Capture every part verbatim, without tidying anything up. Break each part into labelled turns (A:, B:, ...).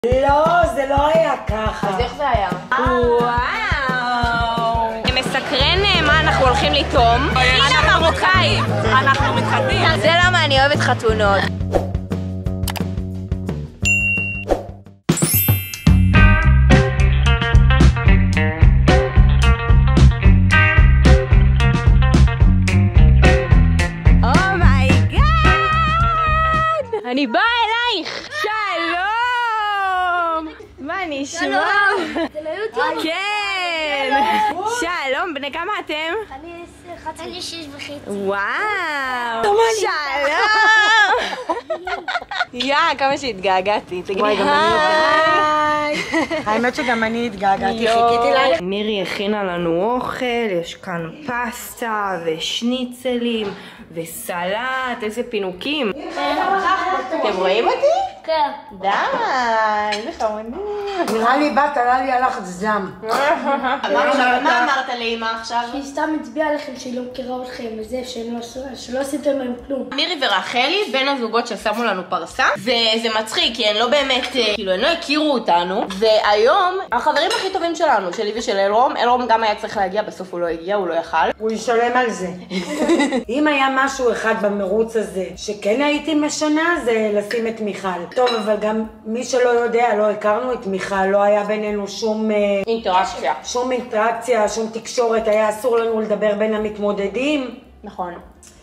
A: לא, זה לא היה ככה.
B: אז איך זה היה? וואו! מסקרן מה אנחנו הולכים לטום. הנה מרוקאים! אנחנו מתחתנים. זה למה אני אוהבת חתונות. אני באה אלייך! שלום! מה נשמע?
C: זה ליוטיוב?
B: כן! שלום, בני כמה אתם?
C: אני עשר, אני שש וחצי.
B: וואו! שלום! יא, כמה שהתגעגעתי. תגידי היי!
A: האמת שגם אני התגעגעתי, חיכיתי לה.
B: מירי הכינה לנו אוכל, יש כאן פסטה ושניצלים וסלט, איזה פינוקים. אתם רואים אותי?
C: כן.
B: די, איזה חמודים.
A: נראה לי בת, עלה לי הלך זם.
B: מה אמרת לאמא עכשיו?
C: שהיא סתם הצביעה עליכם שהיא לא מכירה אתכם וזה, שלא עשיתם להם כלום.
B: מירי ורחלי, בין הזוגות ששמו לנו פרסה, וזה מצחיק כי הן לא באמת, כאילו הן לא הכירו אותנו, והיום החברים הכי טובים שלנו, שלי ושל אלרום, אלרום גם היה צריך להגיע, בסוף הוא לא הגיע, הוא לא יכל.
A: הוא ישלם על זה. אם היה משהו אחד במרוץ הזה שכן הייתי משנה, זה לשים את מיכל. טוב, אבל גם מי שלא יודע, לא הכרנו את מיכל, לא היה בינינו שום
B: אינטראקציה.
A: שום אינטראקציה, שום תקשורת, היה אסור לנו לדבר בין המתמודדים.
B: נכון.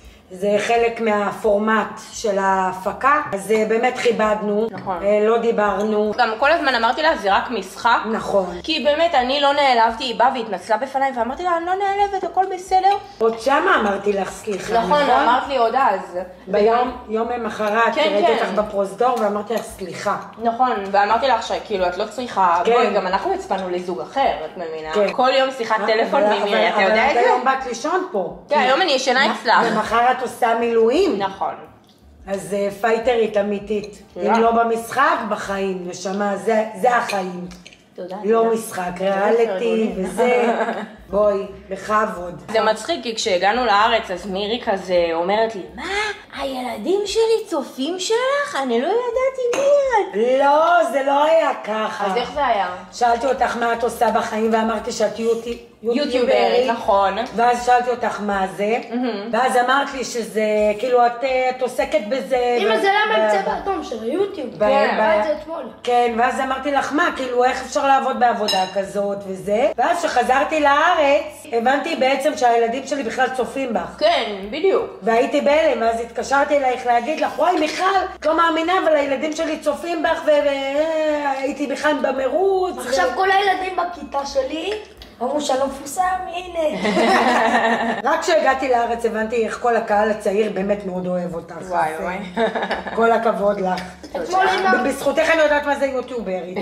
A: זה חלק מהפורמט של ההפקה, אז באמת כיבדנו,
B: נכון.
A: לא דיברנו.
B: גם כל הזמן אמרתי לה, זה רק משחק.
A: נכון.
B: כי באמת, אני לא נעלבתי, היא באה והתנצלה בפניי, ואמרתי לה, אני לא נעלבת, הכל בסדר.
A: עוד שמה אמרתי לך סליחה,
B: נכון, אמרת לי עוד אז.
A: ביום, יום למחרת,
B: כן,
A: ראיתי
B: כן.
A: אותך בפרוזדור ואמרתי לך סליחה.
B: נכון, ואמרתי לך שכאילו, את לא צריכה,
A: כן.
B: בואי, גם אנחנו הצפנו לזוג אחר, את מבינה?
A: כן.
B: כל יום שיחת טלפון
A: אבל-
B: ממירי, אתה
A: אבל-
B: יודע את
A: אבל
B: זה?
A: היום באת לישון פה.
B: כן, היום אני ישנה אצלה.
A: ומחר את עושה מילואים.
B: נכון.
A: אז אה, פייטרית אמיתית.
B: תודה.
A: אם לא במשחק, בחיים, נשמה, זה זה החיים.
B: תודה.
A: לא משחק, ריאליטי וזה. בואי, בכבוד.
B: זה מצחיק, כי כשהגענו לארץ, אז מירי כזה אומרת לי, מה? הילדים שלי צופים שלך? אני לא ידעתי מי את.
A: לא, זה לא היה ככה.
B: אז איך זה היה?
A: שאלתי אותך מה את עושה בחיים ואמרתי שאת יוטי-
B: יוטיוברית, נכון.
A: ואז שאלתי אותך מה זה, ואז אמרת לי שזה, כאילו את, את עוסקת בזה.
C: אמא, זה למה
A: ב-
C: עם צבע אדום של היוטיוב.
A: ב-
C: כן.
A: ב-
C: ראיתי את זה אתמול.
A: כן, ואז אמרתי לך מה, כאילו איך אפשר לעבוד בעבודה כזאת וזה, ואז כשחזרתי לארץ, הבנתי בעצם שהילדים שלי בכלל צופים בך.
B: כן, בדיוק.
A: והייתי בהלם, ואז התקשרתי אלייך להגיד לך, וואי מיכל, את לא מאמינה, אבל הילדים שלי צופים בך, והייתי בכלל במרוץ.
C: עכשיו כל הילדים בכיתה שלי אמרו שאני לא מפורסם, הנה.
A: רק כשהגעתי לארץ הבנתי איך כל הקהל הצעיר באמת מאוד אוהב אותך.
B: וואי
A: אז,
B: וואי.
A: כל הכבוד לך.
C: אתמול אמא.
A: בזכותך אני יודעת מה זה יוטיוברית.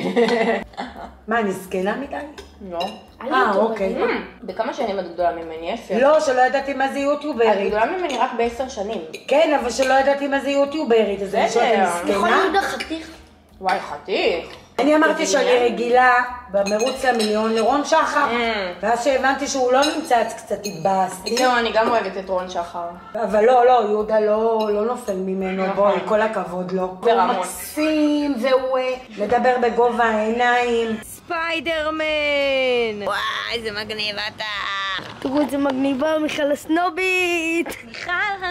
A: מה, אני זקנה מדי?
B: לא.
A: אה, אוקיי.
B: בכמה שנים את גדולה ממני? עשר.
A: לא, שלא ידעתי מה זה
B: את
A: יוטיוברית.
B: גדולה ממני רק בעשר שנים.
A: כן, אבל שלא ידעתי מה זה יוטיוברית, אז אני שואלת, אני
C: נכון,
A: זקנה?
C: יהודה חתיך.
B: וואי, חתיך.
A: אני אמרתי שאני רגילה במרוץ למיליון לרון שחר, ואז שהבנתי שהוא לא נמצא, אז קצת התבאסתי.
B: זהו, אני גם אוהבת את רון שחר.
A: אבל לא, לא, יהודה לא, לא נופל ממנו, בואי, כל הכבוד לו. הוא
B: ורמון.
A: מקסים, והוא אה, מדבר בגובה העיניים.
B: ספיידרמן! וואי, איזה מגניב אתה!
C: תראו איזה מגניבה, מיכל הסנובית.
B: מיכל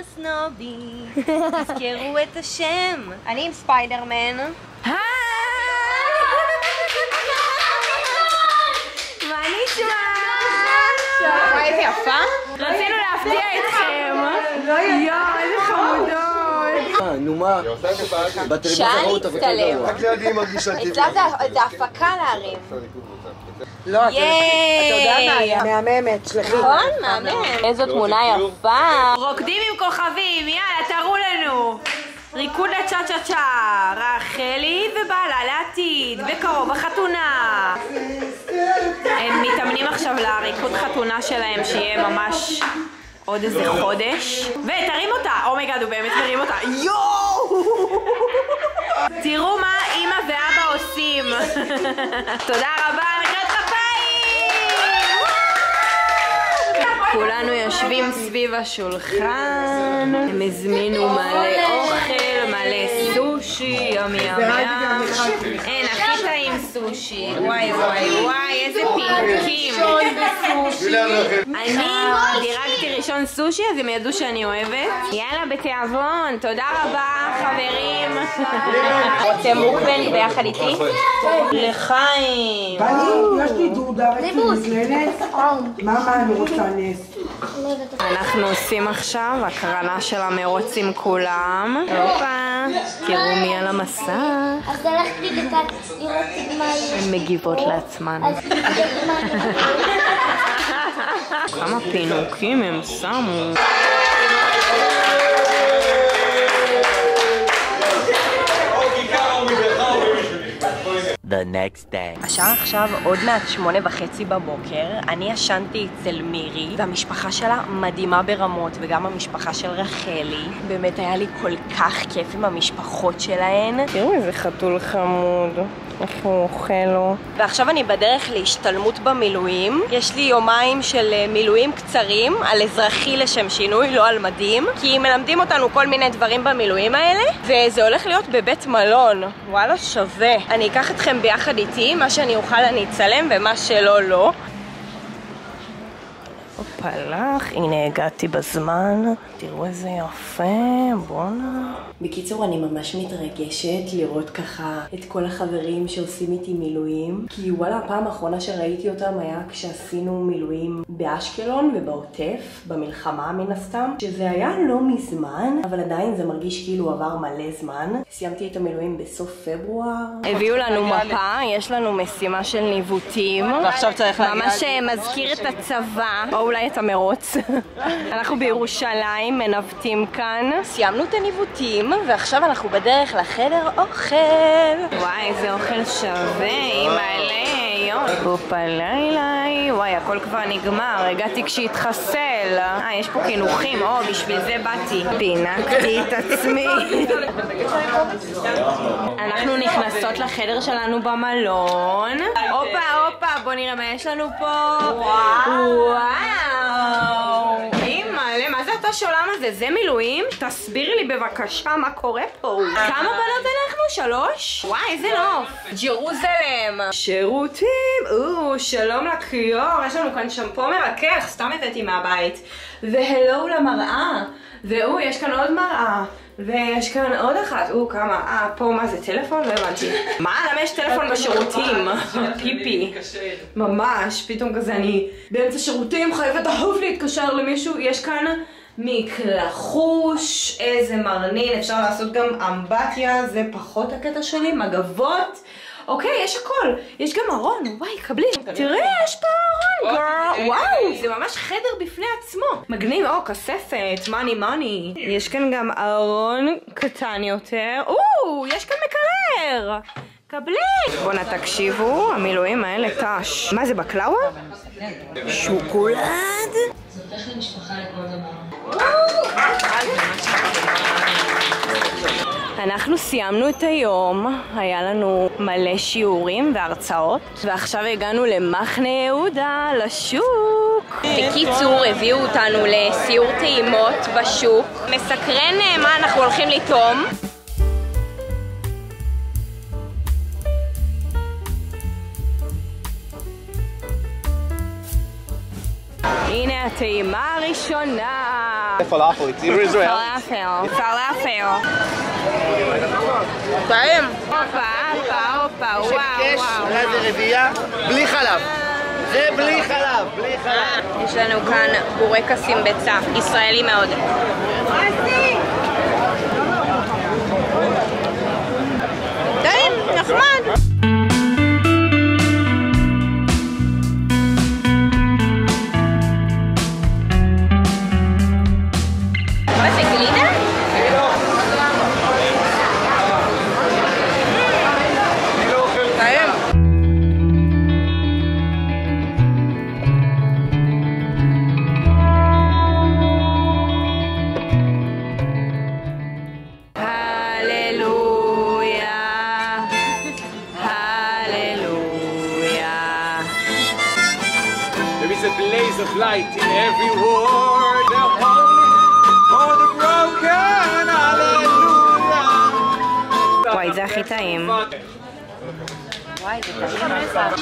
B: הסנובית, תזכרו את השם. אני עם ספיידרמן. היי! מה נשמע? וואי, איזה יפה. רצינו להפתיע אתכם. יואו, איזה חמודות.
D: אה, נו מה? בטלוויזיה ראו אותה וכן גרוע.
E: רק לידי מרגישה טבעי.
B: אצלה זה הפקה להרים.
A: לא, אתה יודע מה היה? מהממת, שלחי.
B: נכון, מהמם. איזו תמונה יפה. רוקדים עם כוכבים, יאללה, תראו לנו. ריקוד הצ'ה צ'ה צ'ה, רחלי ובעלה לעתיד, בקרוב החתונה. הם מתאמנים עכשיו לריקוד חתונה שלהם, שיהיה ממש עוד איזה חודש. ותרים אותה, אומייגאד, הוא באמת מרים אותה. יואו! תראו מה אמא ואבא עושים. תודה רבה, מחיאות כפיים! כולנו יושבים סביב השולחן, הם הזמינו מלא אוכל, מלא סושי, ימי ימי. אין, הכי סושי. וואי וואי וואי, איזה פינקים. אני דירגתי ראשון סושי, אז הם ידעו שאני אוהבת. יאללה, בתיאבון. תודה רבה, חברים. רוצים מוקבן ביחד איתי? לחיים.
A: יש לי דודה וצלזלנת. מה אני רוצה נס?
B: אנחנו עושים עכשיו הקרנה של המרוץ עם כולם. הופה, תראו מי על המסך.
C: אז הלכתי לכאן לראות מה יש.
B: הן מגיבות לעצמן. כמה פינוקים הם שמו.
E: The next day. השעה עכשיו עוד מעט שמונה וחצי בבוקר. אני ישנתי אצל מירי, והמשפחה שלה מדהימה ברמות, וגם המשפחה של רחלי. באמת היה לי כל כך כיף עם המשפחות שלהן.
B: תראו איזה חתול חמוד. איך הוא אוכל לו.
E: ועכשיו אני בדרך להשתלמות במילואים. יש לי יומיים של מילואים קצרים על אזרחי לשם שינוי, לא על מדים, כי מלמדים אותנו כל מיני דברים במילואים האלה, וזה הולך להיות בבית מלון. וואלה, שווה. אני אקח אתכם ביחד איתי, מה שאני אוכל אני אצלם ומה שלא לא. הופלח, הנה הגעתי בזמן, תראו איזה יפה, בואנה. בקיצור, אני ממש מתרגשת לראות ככה את כל החברים שעושים איתי מילואים, כי וואלה, הפעם האחרונה שראיתי אותם היה כשעשינו מילואים באשקלון ובעוטף, במלחמה מן הסתם, שזה היה לא מזמן, אבל עדיין זה מרגיש כאילו עבר מלא זמן. סיימתי את המילואים בסוף פברואר. הביאו לנו מפה, יש לנו משימה של ניווטים, ועכשיו צריך להגיע. ממש מזכיר את הצבא, או אולי את המרוץ. אנחנו בירושלים, מנווטים כאן. סיימנו את הניווטים, ועכשיו אנחנו בדרך לחדר אוכל. וואי, איזה אוכל שווה, אימא'לה, יום. אופה לילה, וואי, הכל כבר נגמר, הגעתי כשהתחסל. אה, יש פה קינוחים, או, בשביל זה באתי. פינקתי את עצמי. אנחנו נכנסות לחדר שלנו במלון. הופה, הופה, בוא נראה מה יש לנו פה. וואו. אימא'לה, מה זה התש עולם הזה? זה מילואים? תסבירי לי בבקשה מה קורה פה. כמה בנות אנחנו? שלוש? וואי, איזה נוף. ג'רוזלם. שירותים. או, שלום לכיור. יש לנו כאן שמפו מרכך, סתם הבאתי מהבית. והלו למראה. ואו, יש כאן עוד מראה. ויש כאן עוד אחת. או, כמה? אה, פה מה זה? טלפון? לא הבנתי. מה? למה יש טלפון בשירותים? פיפי. ממש, פתאום כזה אני באמצע שירותים, חייבת אהוב להתקשר למישהו. יש כאן מקלחוש, איזה מרנין. אפשר לעשות גם אמבטיה, זה פחות הקטע שלי, מגבות. אוקיי, יש הכל. יש גם ארון, וואי, קבלי. תראה, יש פה ארון, גרל. וואו, זה ממש חדר בפני עצמו. מגניב, או, כספת, מאני מאני. יש כאן גם ארון קטן יותר. או, יש כאן מקרר. קבלי. בואו תקשיבו, המילואים האלה טש. מה זה, בקלאווה? שוקולד?
C: זאת איך למשפחה לכל דבר.
E: אנחנו סיימנו את היום, היה לנו מלא שיעורים והרצאות, ועכשיו הגענו למחנה יהודה, לשוק. בקיצור, הביאו אותנו לסיור טעימות בשוק. מסקרן מה אנחנו הולכים לטעום. הנה הטעימה הראשונה.
D: פלאפל, it's in Israel.
E: פלאפל, פלאפל. טעים. הופה, הופה, הופה, וואו, וואו.
D: זה רביעייה, בלי חלב. זה בלי חלב, בלי חלב.
E: יש לנו כאן בורקסים ביצה, ישראלי מאוד. טעים, נחמד.
D: Of light in every word, the holy for the broken, hallelujah.
B: וואי, זה הכי טעים. וואי, זה טעים רצח.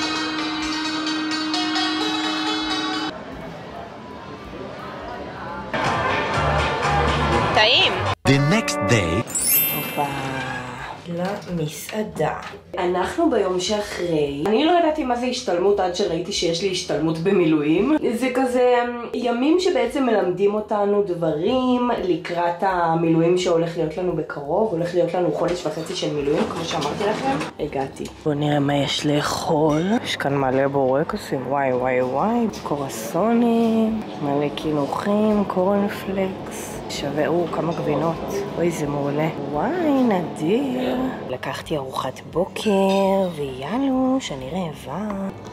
B: טעים.
F: The next day.
E: הופה, למסעדה. אנחנו ביום שאחרי. אני לא ידעתי מה זה השתלמות עד שראיתי שיש לי השתלמות במילואים. זה כזה ימים שבעצם מלמדים אותנו דברים לקראת המילואים שהולך להיות לנו בקרוב. הולך להיות לנו חודש וחצי של מילואים, כמו שאמרתי לכם. הגעתי. בואו נראה מה יש לאכול. יש כאן מלא בורקסים, וואי וואי וואי. קורסונים, מלא קינוחים, קורנפלקס. שווה, או, כמה גבינות. אוי, זה מעולה. וואי, נדיר. לקחתי ארוחת בוקר, ויאלו, שאני רעבה.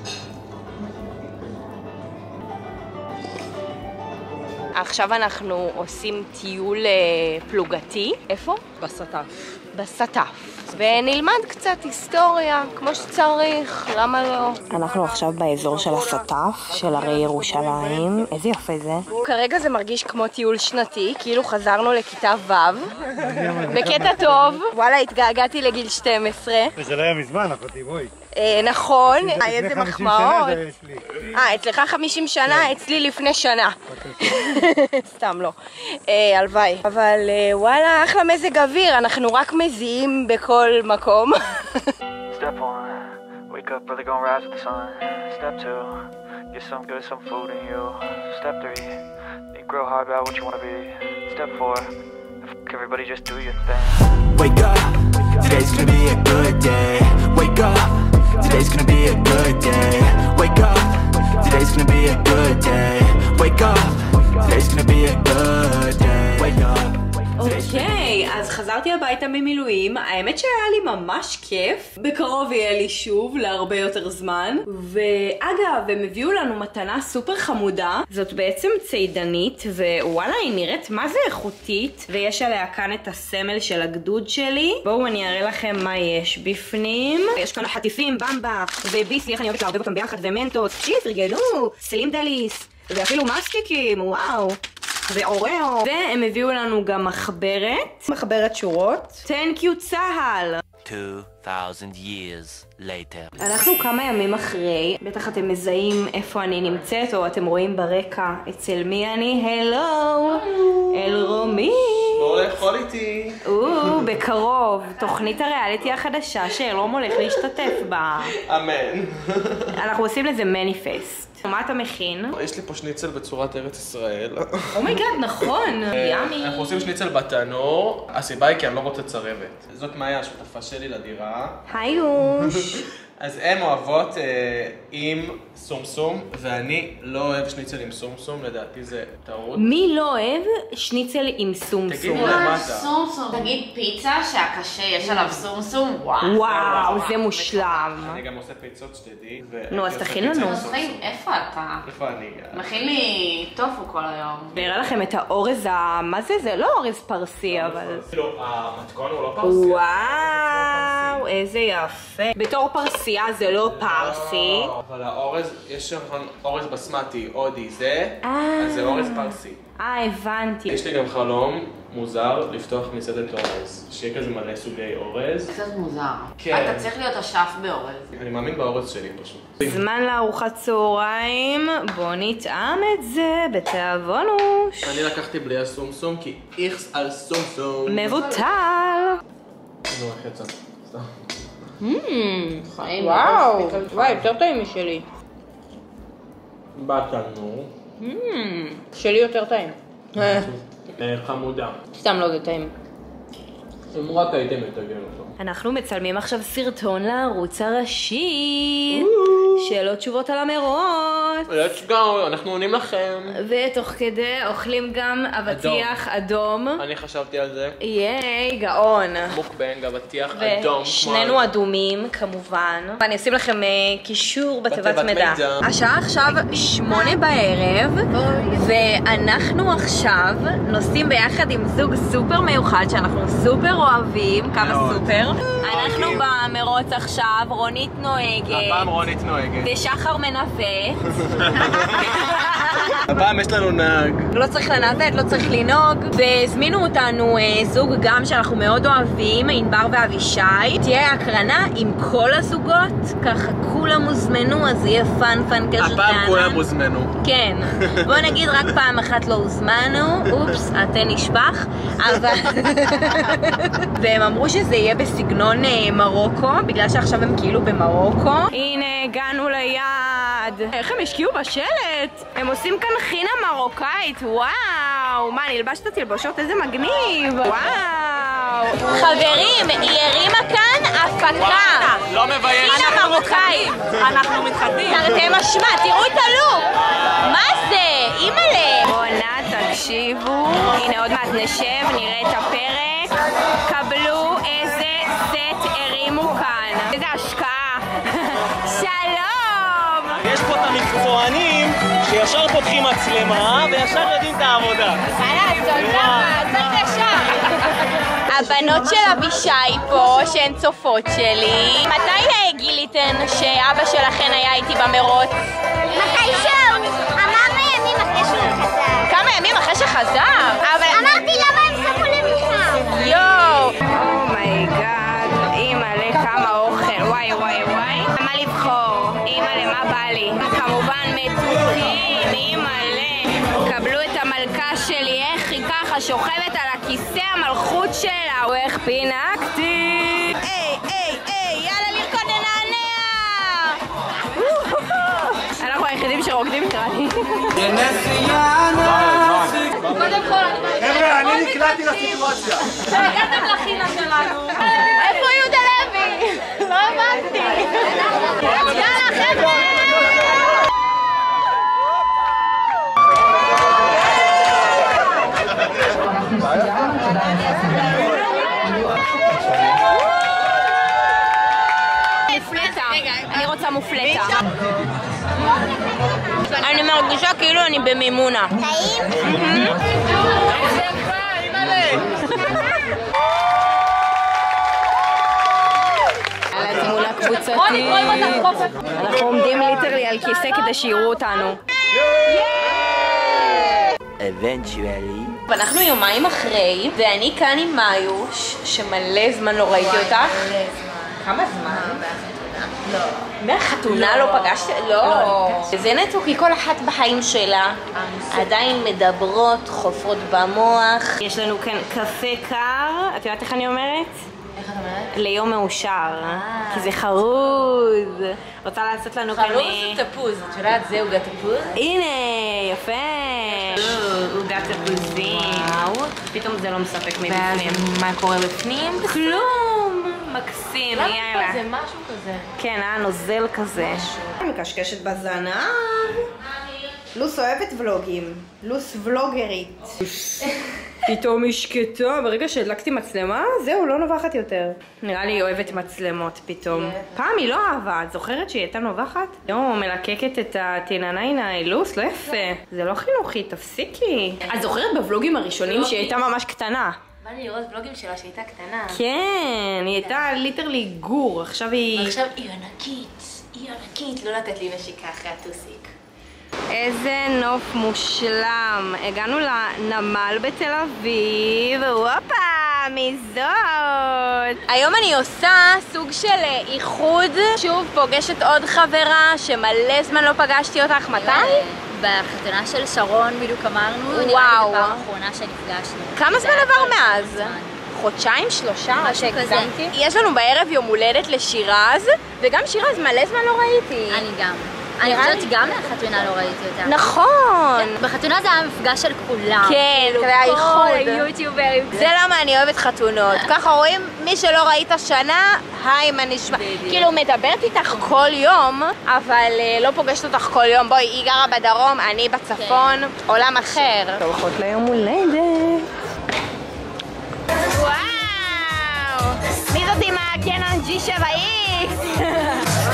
B: עכשיו אנחנו עושים טיול פלוגתי. איפה? בסטף. בסטף. ונלמד קצת היסטוריה, כמו שצריך, למה לא?
E: אנחנו עכשיו באזור של הסטף, של הרי ירושלים. איזה יפה זה.
B: כרגע זה מרגיש כמו טיול שנתי, כאילו חזרנו לכיתה ו' בקטע טוב. וואלה, התגעגעתי לגיל שתים עשרה.
G: זה לא היה מזמן, אחותי, בואי.
B: נכון, איזה מחמאות. אה, אצלך חמישים שנה, אצלי לפני שנה. סתם לא. הלוואי. אבל וואלה, אחלה מזג אוויר, אנחנו רק מזיעים בכל מקום.
H: Step one, wake up early, gonna rise with the sun. Step two, get some good, some food in you. Step three, think real hard about what you wanna be. Step four, fuck everybody, just do your thing.
F: Wake up, today's gonna be a good day. Wake up, today's gonna be a good day. Wake up, today's gonna be a good day. Wake up, today's gonna be a good day. Wake up.
B: אוקיי, אז חזרתי הביתה ממילואים. האמת שהיה לי ממש כיף. בקרוב יהיה לי שוב להרבה יותר זמן. ואגב, הם הביאו לנו מתנה סופר חמודה. זאת בעצם ציידנית, ווואלה, היא נראית מה זה איכותית. ויש עליה כאן את הסמל של הגדוד שלי. בואו אני אראה לכם מה יש בפנים. יש כאן חטיפים, במבה וביסלי, איך אני אוהבת לערבב אותם ביחד, ומנטות. שיט, רגלו, סלים דליס, ואפילו מסטיקים, וואו. ואוראו. והם הביאו לנו גם מחברת, מחברת שורות. Thank you צהל.
F: two thousand years later.
B: אנחנו כמה ימים אחרי, בטח אתם מזהים איפה אני נמצאת, או אתם רואים ברקע אצל מי אני. הלו, אל רומי.
D: בואו לאכול איתי.
B: או, בקרוב, תוכנית הריאליטי החדשה שאלרום הולך להשתתף בה.
D: אמן.
B: אנחנו עושים לזה מניפסט. מה אתה מכין?
D: יש לי פה שניצל בצורת ארץ ישראל.
B: אומייגאד, נכון, ימי.
D: אנחנו עושים שניצל בתנור. הסיבה היא כי אני לא רוצה צרבת. זאת מאיה, השותפה שלי לדירה.
B: היוש.
D: אז הן אוהבות אה, עם סומסום, ואני לא אוהב שניצל עם סומסום, לדעתי זה טעות.
B: מי לא אוהב שניצל עם סומסום?
D: תגידו למטה.
I: סומסום. תגיד פיצה שהקשה יש עליו סומסום, וואו.
B: וואו, זה מושלם.
D: אני גם עושה פיצות שתדעי.
B: נו, אז תכין לנו.
I: איפה אתה?
D: איפה אני גם?
I: מכין לי טופו כל היום.
B: נראה לכם את האורז ה... מה זה? זה לא אורז פרסי, אבל...
D: לא, המתכון הוא לא פרסי.
B: וואו, איזה יפה. בתור פרסייה זה לא פרסי.
D: אבל האורז, יש שם אורז בסמטי, הודי, זה, אז זה אורז פרסי.
B: אה, הבנתי.
D: יש לי גם חלום מוזר לפתוח מסעדת אורז, שיהיה כזה מלא סוגי אורז.
I: קצת מוזר.
D: כן.
I: אתה צריך להיות אשף באורז.
D: אני מאמין באורז שלי פשוט.
B: זמן לארוחת צהריים, בוא נטעם את זה בתיאבונוש.
D: אני לקחתי בלי הסומסום כי איכס על סומסום.
B: מבוטל.
D: נו, איך יצא? סתם.
B: וואו, וואי, יותר טעים משלי.
D: בתנור.
B: שלי יותר טעים.
D: חמודה.
B: סתם לא, זה טעים.
D: אם רק הייתם מתגן אותו.
B: אנחנו מצלמים עכשיו סרטון לערוץ הראשי. שאלות תשובות על המרוץ.
D: let's go, אנחנו עונים לכם.
B: ותוך כדי אוכלים גם אבטיח אדום.
D: אני חשבתי על זה.
B: ייי, גאון.
D: מוקבנג, אבטיח אדום.
B: ושנינו אדומים כמובן. ואני אשים לכם קישור בתיבת מידע. השעה עכשיו שמונה בערב, ואנחנו עכשיו נוסעים ביחד עם זוג סופר מיוחד שאנחנו סופר אוהבים. כמה סופר. אנחנו במרוץ עכשיו, רונית נוהגת.
D: הפעם רונית נוהגת.
B: ושחר מנווט.
G: הפעם יש לנו נהג.
B: לא צריך לנווט, לא צריך לנהוג. והזמינו אותנו זוג גם שאנחנו מאוד אוהבים, ענבר ואבישי. תהיה הקרנה עם כל הזוגות, ככה כולם הוזמנו, אז יהיה פן פן קשר טענה.
G: הפעם כולם הוזמנו.
B: כן. בוא נגיד רק פעם אחת לא הוזמנו, אופס, אתן נשפח. אבל... והם אמרו שזה יהיה בסגנון מרוקו, בגלל שעכשיו הם כאילו במרוקו. הנה, הגענו ליעד. איך הם השקיעו בשלט? הם עושים כאן חינה מרוקאית, וואו. מה, נלבשת תלבושות? איזה מגניב. וואו. חברים, היא הרימה כאן הפקה.
G: לא מבייש.
B: חינה מרוקאית.
G: אנחנו מתחתנים.
B: תרתי משמע, תראו את הלוק. מה זה? אימא'לה. בואנה, תקשיבו. הנה, עוד מעט נשב, נראה את הפרק. קבלו איזה סט הרימו כאן. איזה השקעה. שלום.
G: יש פה את המקצוענים שישר פותחים מצלמה וישר יודעים את העבודה.
B: הבנות של אבישי פה, שהן צופות שלי. מתי גיליתן שאבא שלכן היה איתי במרוץ?
J: מתי שהוא? כמה ימים אחרי שהוא חזר.
B: כמה ימים אחרי שחזר?
J: אמרתי למה הם שמו למיכל.
B: יואו. אומייגאד, אימא'לה כמה אוכל. וואי וואי וואי. מה לבחור? אימא'לה מה בא לי? כמובן מתוקים, אימא'לה. קבלו את המלכה שלי, איך היא ככה שוכבת על הכיסא המלכות שלה. ואיך פינקתי. היי היי היי, יאללה לרקוד לנענע. אנחנו היחידים שרוקדים קראתי.
J: קודם כל,
G: חבר'ה, אני נקלעתי לסיטואציה.
J: הגעתם לחינה שלנו.
B: איפה יהודה לוי? לא הבנתי. יאללה חבר'ה. מופלטה. אני רוצה מופלטה. אני מרגישה כאילו אני במימונה.
J: טעים?
B: על התמונה קבוצתית. אנחנו עומדים ליטרלי על כיסא כדי שיראו אותנו.
F: Eventually.
B: ואנחנו יומיים אחרי, ואני כאן עם מאיוש, שמלא זמן לא ראיתי אותך. כמה זמן? לא. מהחתונה לא פגשתי? לא. זה נטו כי כל אחת בחיים שלה עדיין מדברות, חופרות במוח. יש לנו כאן קפה קר, את יודעת איך אני אומרת?
I: איך את אומרת?
B: ליום מאושר, כי זה חרוז. רוצה לעשות לנו כאן...
I: חרוז זה תפוז, את יודעת זה עוגת תפוז?
B: הנה, יפה. עוגת תפוזים. פתאום זה לא מספק מבפנים.
I: מה קורה בפנים?
B: כלום. מקסים, יאללה.
I: זה משהו כזה.
B: כן, אה, נוזל כזה. מקשקשת בזנב. לוס אוהבת ולוגים. לוס ולוגרית. פתאום היא שקטה, ברגע שהדלקתי מצלמה, זהו, לא נובחת יותר. נראה לי היא אוהבת מצלמות פתאום. פעם היא לא אהבה, את זוכרת שהיא הייתה נובחת? יואו, מלקקת את הטינניינה, לוס, לא יפה. זה לא חינוכי, תפסיקי. את זוכרת בוולוגים הראשונים שהיא הייתה ממש קטנה?
I: בא לי לראות ולוגים שלה שהייתה קטנה.
B: כן, היא הייתה ליטרלי גור, עכשיו היא...
I: ועכשיו היא ענקית, היא ענקית, לא לתת לי נשיקה אחרי הטוסיק.
B: איזה נוף מושלם. הגענו לנמל בתל אביב, וופה, מי זאת? היום אני עושה סוג של איחוד. שוב פוגשת עוד חברה שמלא זמן לא פגשתי אותך. מתי?
J: בחתונה של שרון בדיוק אמרנו, נראה לי
B: וואו.
J: בפעם האחרונה שנפגשנו.
B: כמה זמן עבר מאז? חודשיים, שלושה, או שהגזמתי? יש לנו בערב יום הולדת לשירז, וגם שירז מלא זמן לא ראיתי.
J: אני גם. אני חושבת שגם מהחתונה לא ראיתי אותה.
B: נכון.
J: בחתונה זה היה מפגש של כולם.
B: כן, זה היה איחוד.
J: כל היוטיוברים.
B: זה למה אני אוהבת חתונות. ככה רואים, מי שלא ראית שנה, היי, מה נשמע? כאילו, מדברת איתך כל יום, אבל לא פוגשת אותך כל יום. בואי, היא גרה בדרום, אני בצפון, עולם אחר. הולכות ליום הולדת. וואו! מי זאת עם הקנון ג'י שבע איקס?